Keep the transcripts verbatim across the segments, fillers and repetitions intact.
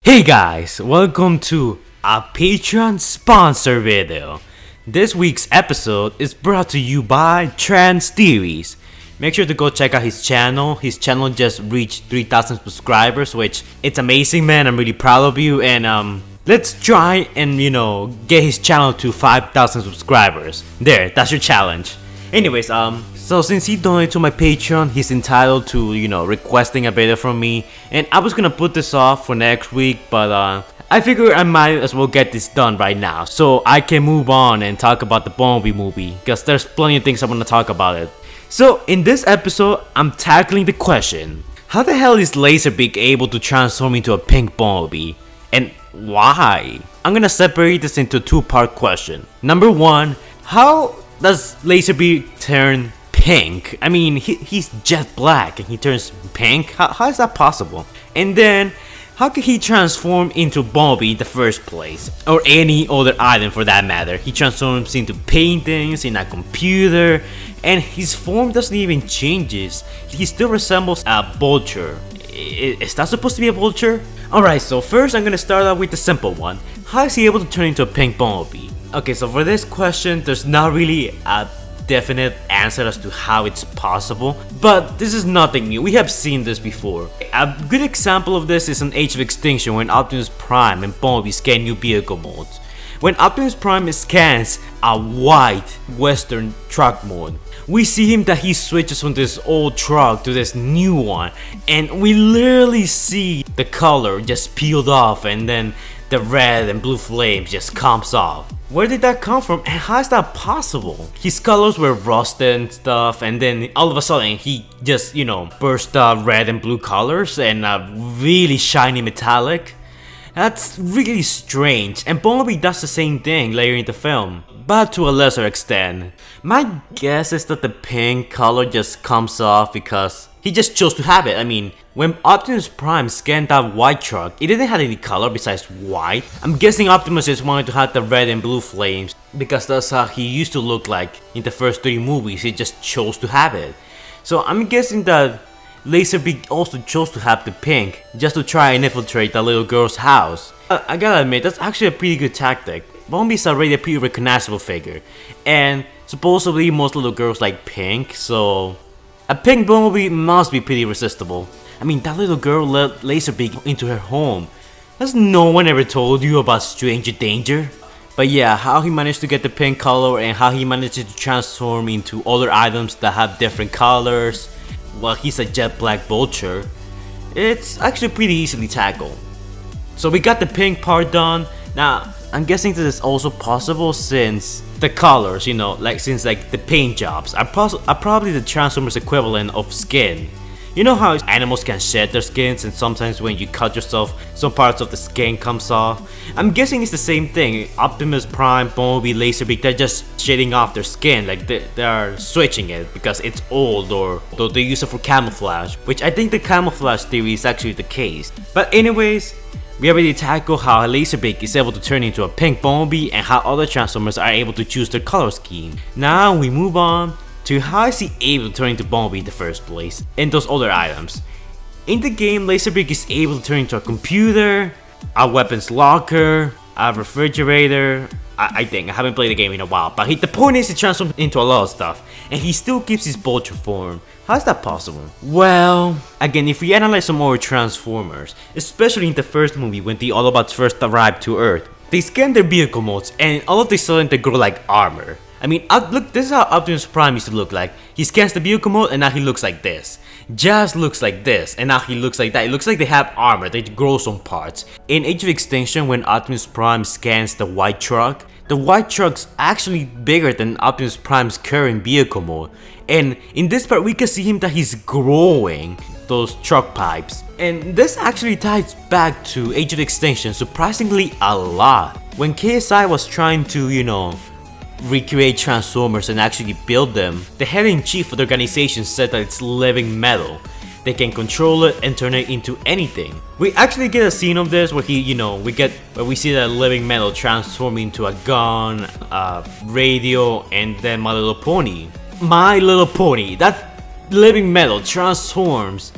Hey guys, welcome to a Patreon sponsor video. This week's episode is brought to you by Trans Theories. Make sure to go check out his channel. His channel just reached three thousand subscribers, which it's amazing, man. I'm really proud of you, and um let's try and, you know, get his channel to five thousand subscribers. There, that's your challenge. Anyways, um so since he donated to my Patreon, he's entitled to, you know, requesting a video from me. And I was gonna put this off for next week, but uh, I figured I might as well get this done right now, so I can move on and talk about the Bumblebee movie, because there's plenty of things I want to talk about it. So in this episode, I'm tackling the question: how the hell is Laserbeak able to transform into a pink Bumblebee? And why? I'm gonna separate this into a two-part question. Number one, how does Laserbeak turn pink? I mean, he, he's jet black and he turns pink? How, how is that possible? And then, how could he transform into Bumblebee in the first place? Or any other item for that matter. He transforms into paintings, in a computer, and his form doesn't even changes. He still resembles a vulture. I, is that supposed to be a vulture? Alright, so first I'm gonna start out with the simple one. How is he able to turn into a pink Bumblebee? Okay, so for this question, there's not really a definite answer as to how it's possible, but this is nothing new. We have seen this before. A good example of this is in Age of Extinction, when Optimus Prime and Bumblebee scan new vehicle modes. When Optimus Prime scans a white Western truck mode, we see him that he switches from this old truck to this new one, and we literally see the color just peeled off, and then the red and blue flames just comes off. Where did that come from, and how is that possible? His colors were rusted and stuff, and then all of a sudden he just, you know, burst out red and blue colors and a really shiny metallic. That's really strange, and Bumblebee does the same thing later in the film, but to a lesser extent. My guess is that the pink color just comes off because he just chose to have it. I mean, when Optimus Prime scanned that white truck, it didn't have any color besides white. I'm guessing Optimus just wanted to have the red and blue flames because that's how he used to look like in the first three movies. He just chose to have it. So I'm guessing that Laserbeak also chose to have the pink just to try and infiltrate that little girl's house. I, I gotta admit, that's actually a pretty good tactic. Bumblebee's already a pretty recognizable figure, and supposedly most little girls like pink, so a pink Bumblebee must be pretty irresistible. I mean, that little girl let Laserbeak into her home. Has no one ever told you about Stranger Danger? But yeah, how he managed to get the pink color and how he managed to transform into other items that have different colors while he's a jet black vulture, it's actually pretty easily tackled. So we got the pink part done. Now, I'm guessing this is also possible since the colors, you know, like since like the paint jobs are, are probably the Transformers equivalent of skin. You know how animals can shed their skins, and sometimes when you cut yourself, some parts of the skin comes off? I'm guessing it's the same thing. Optimus Prime, Bumblebee, Laserbeak, they're just shedding off their skin, like they, they're switching it because it's old, or though they use it for camouflage, which I think the camouflage theory is actually the case. But anyways, we already tackled how Laserbeak is able to turn into a pink Bumblebee and how other Transformers are able to choose their color scheme. Now we move on to how is he able to turn into Bumblebee in the first place, and those other items. In the game, Laserbeak is able to turn into a computer, a weapons locker, a refrigerator. I, I think, I haven't played the game in a while, but he, the point is he transforms into a lot of stuff, and he still keeps his vulture form. How is that possible? Well, again, if we analyze some more Transformers, especially in the first movie when the Autobots first arrived to Earth, they scan their vehicle modes and all of a sudden they grow like armor. I mean, uh, look, this is how Optimus Prime used to look like. He scans the vehicle mode and now he looks like this. Jazz looks like this and now he looks like that. It looks like they have armor, they grow some parts. In Age of Extinction, when Optimus Prime scans the white truck, the white truck's actually bigger than Optimus Prime's current vehicle mode. And in this part, we can see him that he's growing those truck pipes. And this actually ties back to Age of Extinction surprisingly a lot. When K S I was trying to, you know, recreate Transformers and actually build them, the head-in-chief of the organization said that it's living metal. They can control it and turn it into anything. We actually get a scene of this where he, you know, we get where we see that living metal transform into a gun, a radio, and then My Little Pony. My Little Pony, that living metal transforms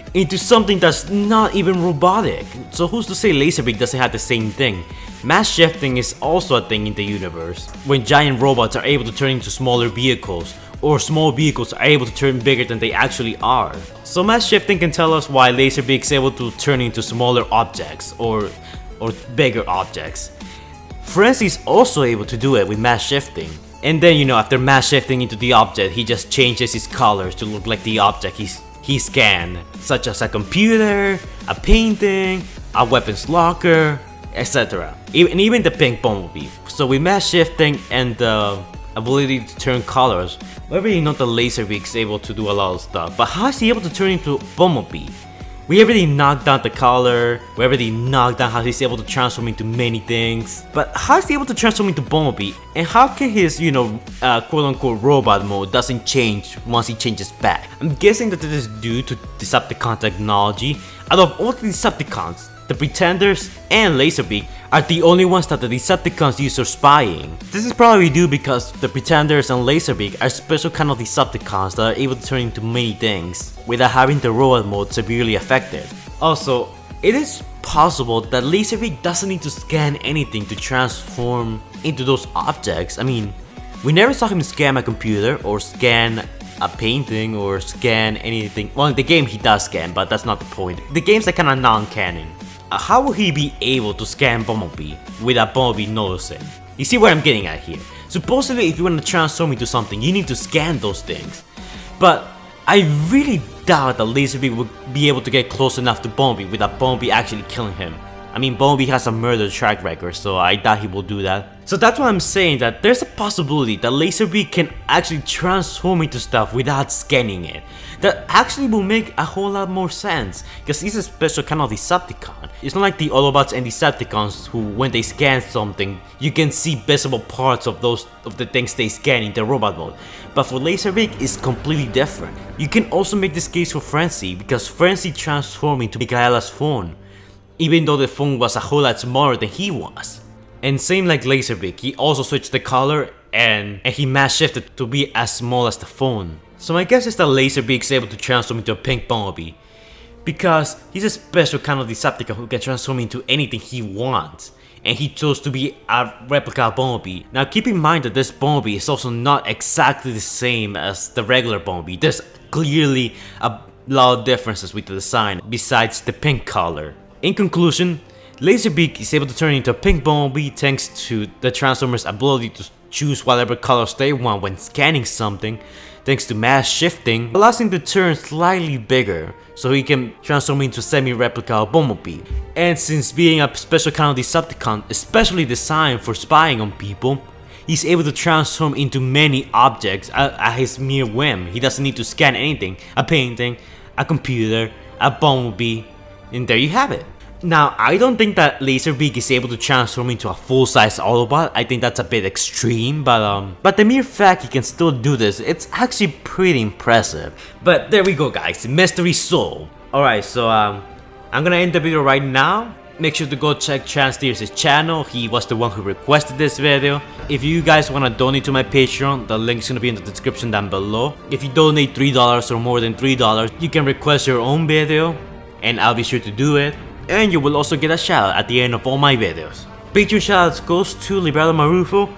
into something that's not even robotic. So who's to say Laserbeak doesn't have the same thing? Mass shifting is also a thing in the universe, when giant robots are able to turn into smaller vehicles, or small vehicles are able to turn bigger than they actually are. So mass shifting can tell us why Laserbeak is able to turn into smaller objects, or, or bigger objects. Frenzy is also able to do it with mass shifting. And then, you know, after mass shifting into the object, he just changes his colors to look like the object he's, he scanned, such as a computer, a painting, a weapons locker, et cetera. And even the pink bumblebee. So with mass shifting and the ability to turn colors, we already know that Laserbeak is able to do a lot of stuff. But how is he able to turn into Bumblebee? We already knocked down the color, we already knocked down how he's able to transform into many things. But how is he able to transform into Bumblebee? And how can his, you know, uh, quote-unquote robot mode doesn't change once he changes back? I'm guessing that this is due to Decepticon technology. Out of all the Decepticons, the Pretenders and Laserbeak are the only ones that the Decepticons use for spying. This is probably due because the Pretenders and Laserbeak are special kind of Decepticons that are able to turn into many things without having the robot mode severely affected. Also, it is possible that Laserbeak doesn't need to scan anything to transform into those objects. I mean, we never saw him scan a computer or scan a painting or scan anything. Well, in the game he does scan, but that's not the point. The game's like kinda non-canon. Uh, how will he be able to scan Bumblebee without Bumblebee noticing? You see what I'm getting at here? Supposedly, if you want to transform into something, you need to scan those things. But I really doubt that Laserbeak would be able to get close enough to Bumblebee without Bumblebee actually killing him. I mean, Bumblebee has a murder track record, so I doubt he will do that. So that's why I'm saying that there's a possibility that Laserbeak can actually transform into stuff without scanning it. That actually will make a whole lot more sense, because he's a special kind of Decepticon. It's not like the Autobots and Decepticons who, when they scan something, you can see visible parts of those of the things they scan in the robot mode. But for Laserbeak, it's completely different. You can also make this case for Frenzy, because Frenzy transformed into Michaela's phone, even though the phone was a whole lot smaller than he was. And same like Laserbeak, he also switched the color and, and he mass shifted to be as small as the phone. So my guess is that Laserbeak is able to transform into a pink Bumblebee, because he's a special kind of Decepticon who can transform into anything he wants, and he chose to be a replica of Bumblebee. Now keep in mind that this Bumblebee is also not exactly the same as the regular Bumblebee. There's clearly a lot of differences with the design besides the pink color. In conclusion, Laserbeak is able to turn into a pink Bumblebee thanks to the Transformers' ability to choose whatever colors they want when scanning something, thanks to mass shifting, allows him to turn slightly bigger so he can transform into a semi-replica of Bumblebee. And since being a special kind of Decepticon, especially designed for spying on people, he's able to transform into many objects at, at his mere whim. He doesn't need to scan anything, a painting, a computer, a Bumblebee, and there you have it. Now, I don't think that Laserbeak is able to transform into a full-size Autobot. I think that's a bit extreme, but um, but the mere fact he can still do this, it's actually pretty impressive. But there we go, guys, mystery solved. Alright, so um, I'm gonna end the video right now. Make sure to go check TransTheories' channel. He was the one who requested this video. If you guys wanna donate to my Patreon, the link's gonna be in the description down below. If you donate three dollars or more than three dollars, you can request your own video, and I'll be sure to do it. And you will also get a shout out at the end of all my videos. Patreon shoutouts goes to Liberado Marufo,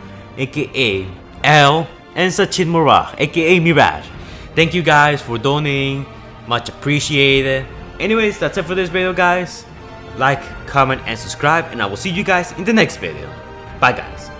aka L, and Sachin Murah, aka Mirage. Thank you guys for donating, much appreciated. Anyways, that's it for this video, guys. Like, comment, and subscribe, and I will see you guys in the next video. Bye, guys.